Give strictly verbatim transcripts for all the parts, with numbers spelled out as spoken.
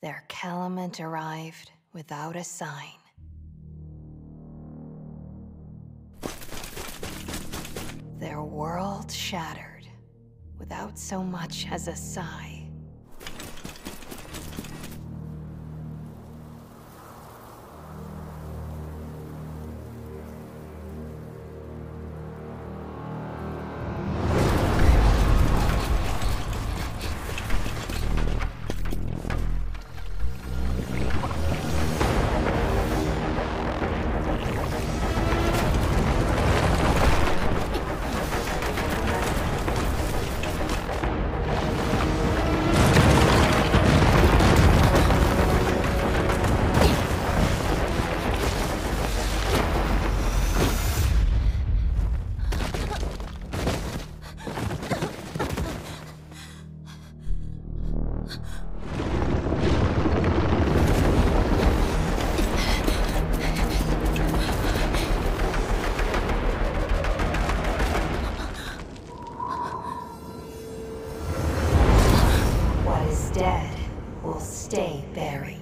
Their calumet arrived without a sign. Their world shattered without so much as a sigh. Dead will stay buried.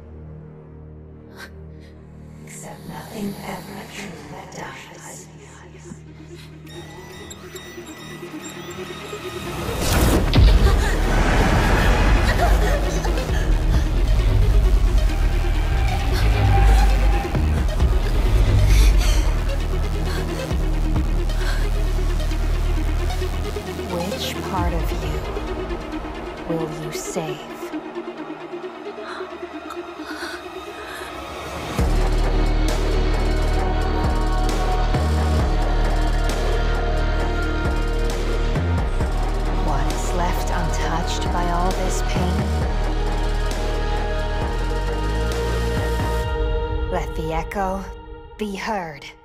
Except nothing ever truly dies. Which part of you will you save? What is left untouched by all this pain? Let the echo be heard.